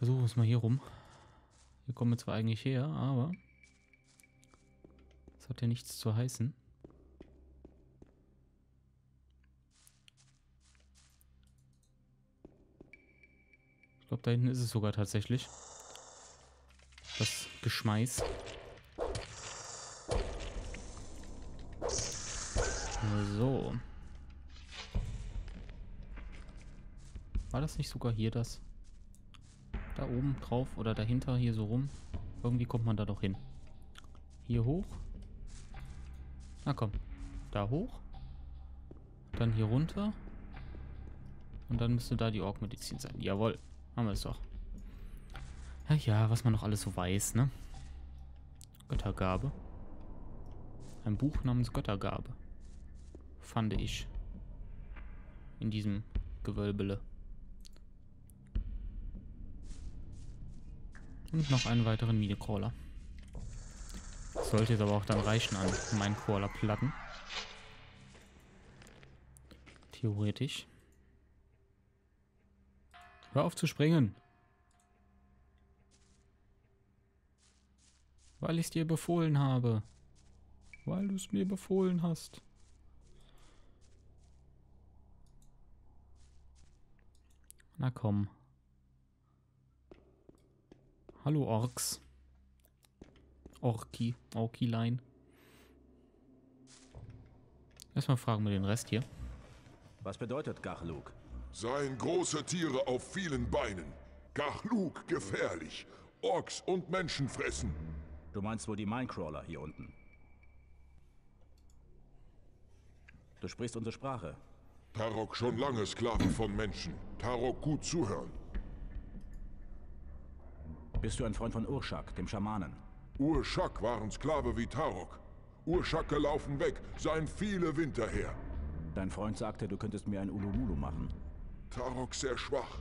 Versuchen wir es mal hier rum. Hier kommen wir zwar eigentlich her, aber das hat ja nichts zu heißen. Ich glaube, da hinten ist es sogar tatsächlich. Das Geschmeiß. So. War das nicht sogar hier das? Da oben drauf oder dahinter hier so rum? Irgendwie kommt man da doch hin. Hier hoch. Na komm. Da hoch. Dann hier runter. Und dann müsste da die Ork-Medizin sein. Jawohl. Haben wir es doch. Ja, ja, was man noch alles so weiß, ne? Göttergabe. Ein Buch namens Göttergabe. Fand ich. In diesem Gewölbele. Und noch einen weiteren Minecrawler. Sollte jetzt aber auch dann reichen an Minecrawler-Platten. Theoretisch. Hör auf zu springen. Weil ich es dir befohlen habe. Weil du es mir befohlen hast. Na komm. Hallo Orks. Orkilein. Erstmal fragen wir den Rest hier. Was bedeutet Gachluk? Seien große Tiere auf vielen Beinen. Gachluk gefährlich. Orks und Menschen fressen. Du meinst wohl die Minecrawler hier unten? Du sprichst unsere Sprache. Tarok schon lange Sklave von Menschen. Tarok gut zuhören. Bist du ein Freund von Urshak, dem Schamanen? Urshak waren Sklave wie Tarok. Urshake laufen weg, seien viele Winter her. Dein Freund sagte, du könntest mir ein Ulumulu machen. Tarok sehr schwach.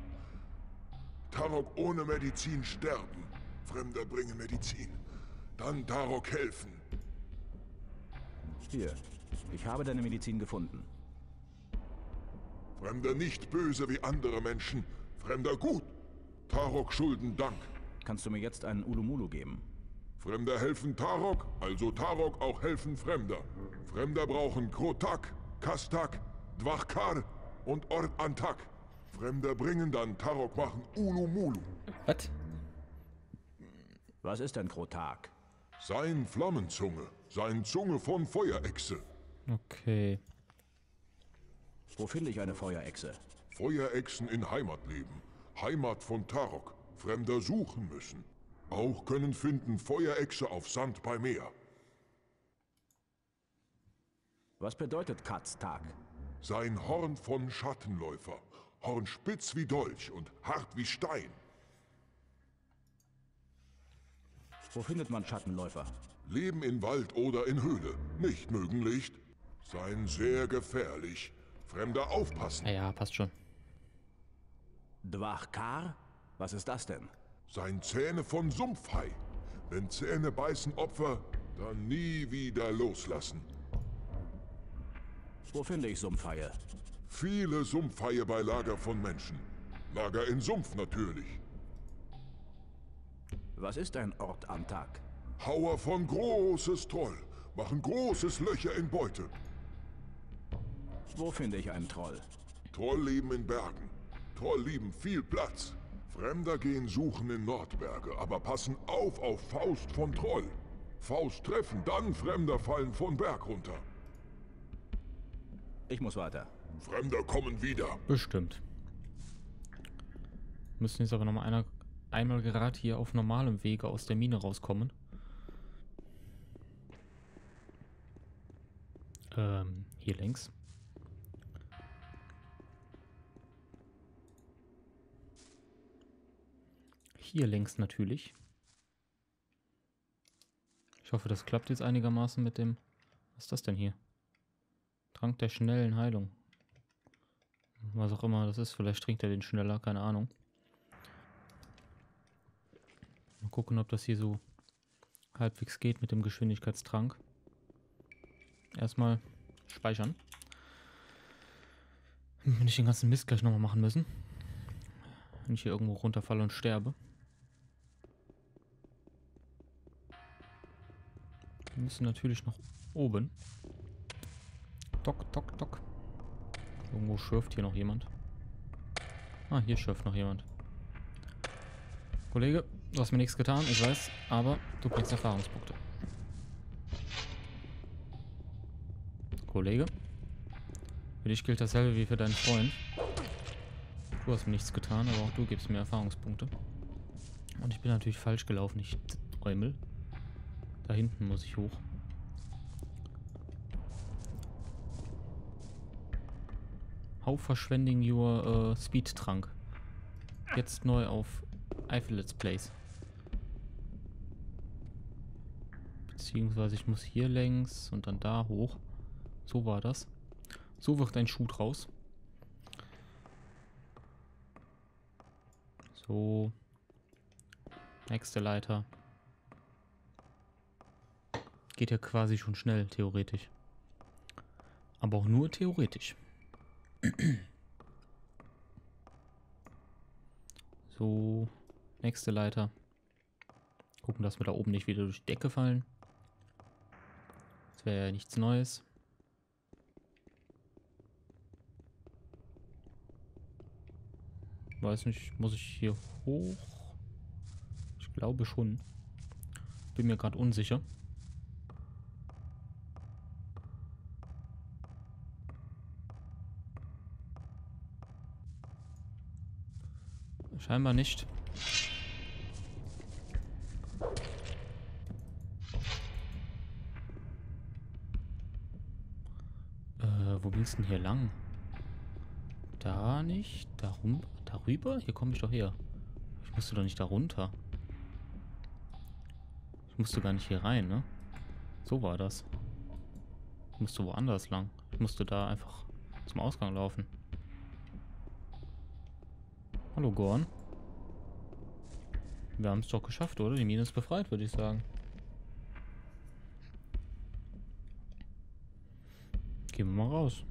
Tarok ohne Medizin sterben. Fremder bringen Medizin. Dann Tarok helfen. Hier, ich habe deine Medizin gefunden. Fremder nicht böse wie andere Menschen. Fremder gut. Tarok schulden Dank. Kannst du mir jetzt einen Ulumulu geben? Fremder helfen Tarok, also Tarok auch helfen Fremder. Fremder brauchen Krotak, Kastak, Dwachkar und Ort Antak. Fremder bringen dann Tarok machen Ulumulu. Was? Was ist ein Krotak? Sein Flammenzunge, sein Zunge von Feuerechse. Okay. Wo finde ich eine Feuerechse? Feuerechsen in Heimat leben. Heimat von Tarok. Fremder suchen müssen. Auch können finden Feuerechse auf Sand bei Meer. Was bedeutet Katztag? Sein Horn von Schattenläufer. Horn spitz wie Dolch und hart wie Stein. Wo findet man Schattenläufer? Leben in Wald oder in Höhle. Nicht mögen Licht. Seien sehr gefährlich. Fremder aufpassen. Ja, passt schon. Dwachkar? Was ist das denn? Sein Zähne von Sumpfhai. Wenn Zähne beißen Opfer, dann nie wieder loslassen. Wo finde ich Sumpfhaie? Viele Sumpfhaie bei Lager von Menschen. Lager in Sumpf natürlich. Was ist ein Ort am Tag? Hauer von großes Troll. Machen großes Löcher in Beute. Wo finde ich einen Troll? Troll leben in Bergen. Troll lieben viel Platz. Fremder gehen suchen in Nordberge, aber passen auf Faust von Troll. Faust treffen, dann Fremder fallen von Berg runter. Ich muss weiter. Fremder kommen wieder. Bestimmt. Müssen jetzt aber noch einmal gerade hier auf normalem Wege aus der Mine rauskommen. Hier längs. Hier längs natürlich. Ich hoffe, das klappt jetzt einigermaßen mit dem... Was ist das denn hier? Trank der schnellen Heilung. Was auch immer das ist. Vielleicht trinkt er den schneller. Keine Ahnung. Mal gucken, ob das hier so halbwegs geht mit dem Geschwindigkeitstrank. Erstmal speichern. Wenn ich den ganzen Mist gleich nochmal machen müssen. Wenn ich hier irgendwo runterfalle und sterbe. Wir müssen natürlich nach oben. Tock, tock, tock. Irgendwo schürft hier noch jemand. Ah, hier schürft noch jemand. Kollege, du hast mir nichts getan, ich weiß, aber du kriegst Erfahrungspunkte. Kollege, für dich gilt dasselbe wie für deinen Freund. Du hast mir nichts getan, aber auch du gibst mir Erfahrungspunkte. Und ich bin natürlich falsch gelaufen, ich Träumel. Da hinten muss ich hoch. How verschwending your Speed Trank. Jetzt neu auf Eiffel Let's Plays. Beziehungsweise ich muss hier längs und dann da hoch. So war das. So wird ein Schuh draus. So. Nächste Leiter. Geht ja quasi schon schnell, theoretisch. Aber auch nur theoretisch. So. Nächste Leiter. Gucken, dass wir da oben nicht wieder durch die Decke fallen. Das wäre ja nichts Neues. Weiß nicht, muss ich hier hoch? Ich glaube schon. Bin mir gerade unsicher. Scheinbar nicht. Wo ging's denn hier lang? Da nicht? Darum? Darüber? Hier komme ich doch her. Ich musste doch nicht da runter. Ich musste gar nicht hier rein, ne? So war das. Ich musste woanders lang. Ich musste da einfach zum Ausgang laufen. Hallo Gorn. Wir haben es doch geschafft, oder? Die Mine ist befreit, würde ich sagen. Gehen wir mal raus.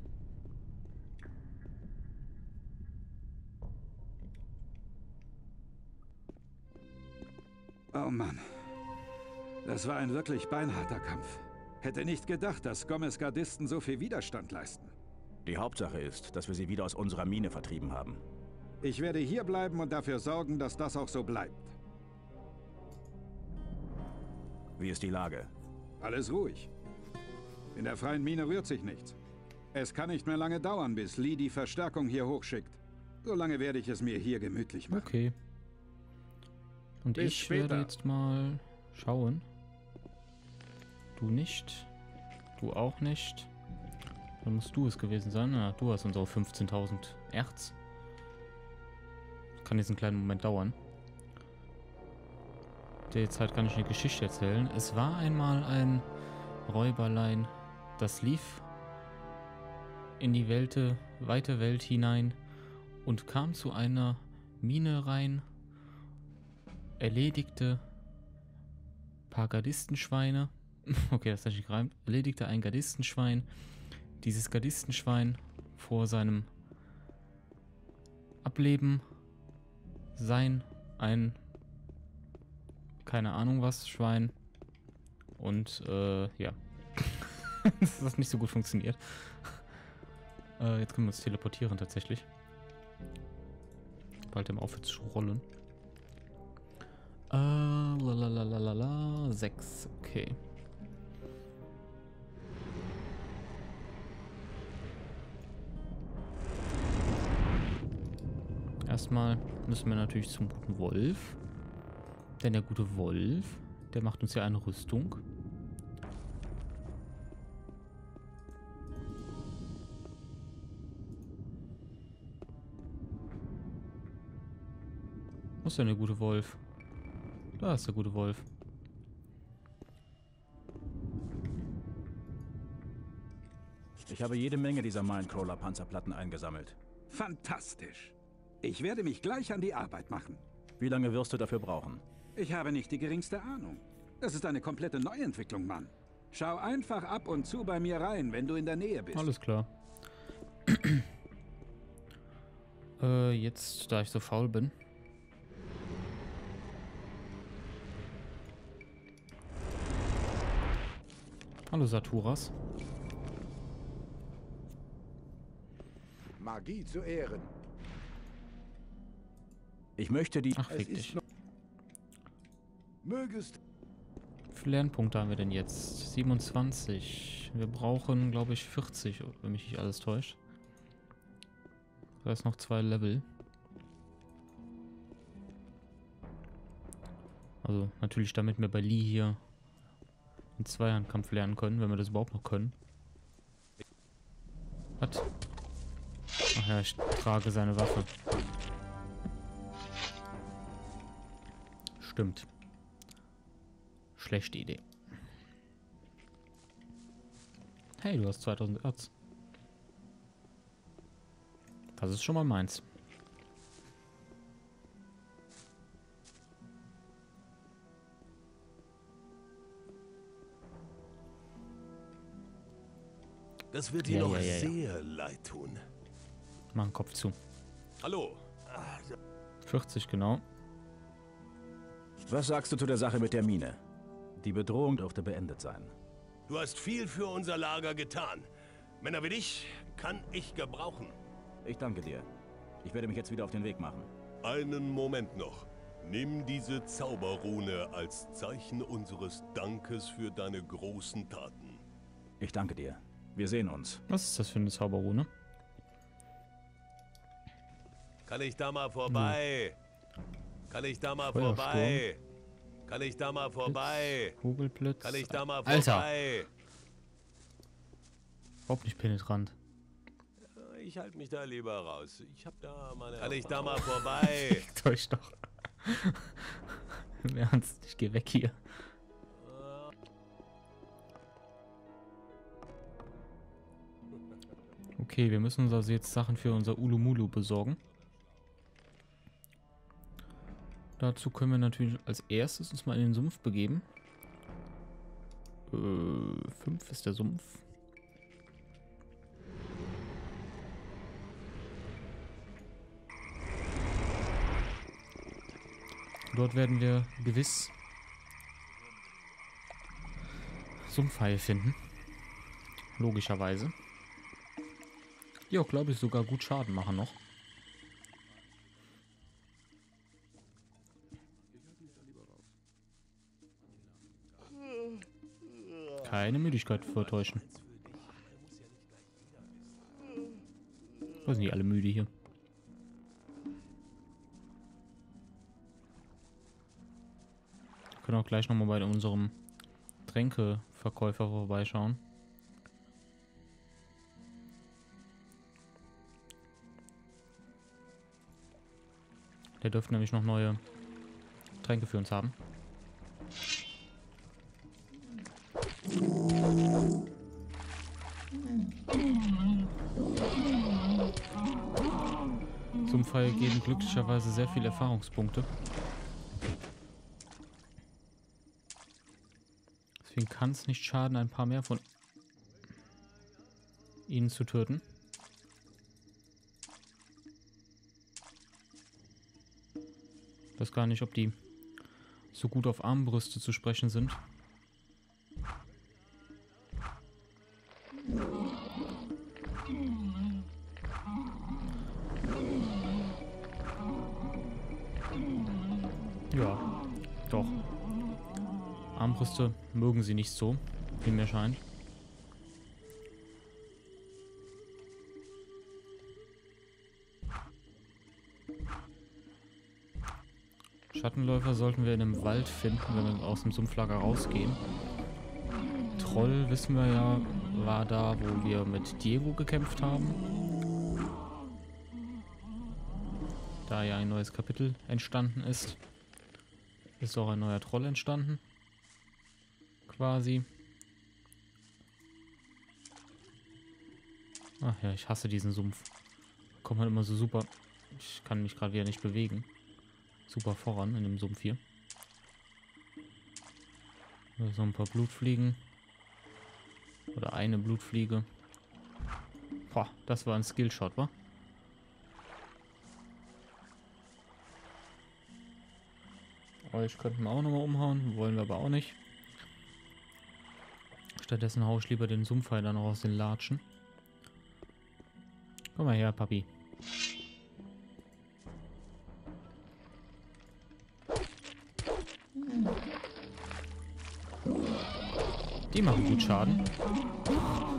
Oh Mann. Das war ein wirklich beinharter Kampf. Hätte nicht gedacht, dass Gomez-Gardisten so viel Widerstand leisten. Die Hauptsache ist, dass wir sie wieder aus unserer Mine vertrieben haben. Ich werde hier bleiben und dafür sorgen, dass das auch so bleibt. Wie ist die Lage? Alles ruhig. In der freien Mine rührt sich nichts. Es kann nicht mehr lange dauern, bis Lee die Verstärkung hier hochschickt. Solange werde ich es mir hier gemütlich machen. Okay. Und Bis ich später. werde jetzt mal schauen. Du nicht. Du auch nicht. Dann musst du es gewesen sein. Na, du hast unsere 15.000 Erz. Kann jetzt einen kleinen Moment dauern. Derzeit kann ich eine Geschichte erzählen. Es war einmal ein Räuberlein, das lief in die weite Welt hinein und kam zu einer Mine rein, erledigte ein paar Gardistenschweine. Okay, das ist nicht gereimt. Erledigte ein Gardistenschwein. Dieses Gardistenschwein vor seinem Ableben sein ein keine Ahnung was Schwein und ja. Das hat nicht so gut funktioniert. Jetzt können wir uns teleportieren tatsächlich. Bald im Aufwärts zu rollen. Lalalala, 6, okay. Erstmal müssen wir natürlich zum guten Wolf. Denn der gute Wolf, der macht uns ja eine Rüstung. Wo ist denn der gute Wolf? Da ist der gute Wolf. Ich habe jede Menge dieser Minecrawler-Panzerplatten eingesammelt. Fantastisch. Ich werde mich gleich an die Arbeit machen. Wie lange wirst du dafür brauchen? Ich habe nicht die geringste Ahnung. Das ist eine komplette Neuentwicklung, Mann. Schau einfach ab und zu bei mir rein, wenn du in der Nähe bist. Alles klar. Jetzt, da ich so faul bin, Hallo Saturas. Magie zu Ehren. Ich möchte die... Ach, fick dich. Mögest Wie viele Lernpunkte haben wir denn jetzt? 27. Wir brauchen, glaube ich, 40, wenn mich nicht alles täuscht. Da ist noch 2 Level. Also natürlich, damit wir bei Lee hier einen Zweihandkampf lernen können, wenn wir das überhaupt noch können. Was? Ach ja, ich trage seine Waffe. Stimmt. Schlechte Idee. Hey, du hast 2000 Erz. Das ist schon mal meins. Das wird dir noch sehr leid tun. Mach den Kopf zu. Hallo. 40 genau. Was sagst du zu der Sache mit der Mine? Die Bedrohung dürfte beendet sein. Du hast viel für unser Lager getan. Männer wie dich kann ich gebrauchen. Ich danke dir. Ich werde mich jetzt wieder auf den Weg machen. Einen Moment noch. Nimm diese Zauberrune als Zeichen unseres Dankes für deine großen Taten. Ich danke dir. Wir sehen uns. Was ist das für eine Zauberrune? Kann ich da mal vorbei? Kann ich da mal Feuersturm. vorbei? Kann ich da mal vorbei? Kugelblitz. Kann ich da mal Alter. vorbei? Überhaupt nicht penetrant. Ich halte mich da lieber raus. Ich hab da meine... Kann ich da mal vorbei? Täusch doch. Im Ernst, ich geh weg hier. Okay, wir müssen uns also jetzt Sachen für unser Ulumulu besorgen. Dazu können wir natürlich als erstes uns mal in den Sumpf begeben. 5 ist der Sumpf. Dort werden wir gewiss Sumpfhaie finden. Logischerweise. Die auch, glaube ich, sogar gut Schaden machen noch. Keine Müdigkeit vortäuschen. Wo sind die alle müde hier? Wir können auch gleich nochmal bei unserem Tränkeverkäufer vorbeischauen. Der dürfte nämlich noch neue Tränke für uns haben. Sumpfhaie geben glücklicherweise sehr viele Erfahrungspunkte. Deswegen kann es nicht schaden, ein paar mehr von ihnen zu töten. Ich weiß gar nicht, ob die so gut auf Armbrüste zu sprechen sind. Ja, doch. Armbrüste mögen sie nicht so, wie mir scheint. Schattenläufer sollten wir in einem Wald finden, wenn wir aus dem Sumpflager rausgehen. Troll, wissen wir ja, war da, wo wir mit Diego gekämpft haben. Da ja ein neues Kapitel entstanden ist, ist auch ein neuer Troll entstanden. Quasi. Ach ja, ich hasse diesen Sumpf. Da kommt man immer so super... Ich kann mich gerade wieder nicht bewegen. Super voran in dem Sumpf hier. So ein paar Blutfliegen. Oder eine Blutfliege. Boah, das war ein Skillshot, wa? Euch könnten wir auch nochmal umhauen. Wollen wir aber auch nicht. Stattdessen haue ich lieber den Sumpfheiler noch aus den Latschen. Komm mal her, Papi. Die machen gut Schaden.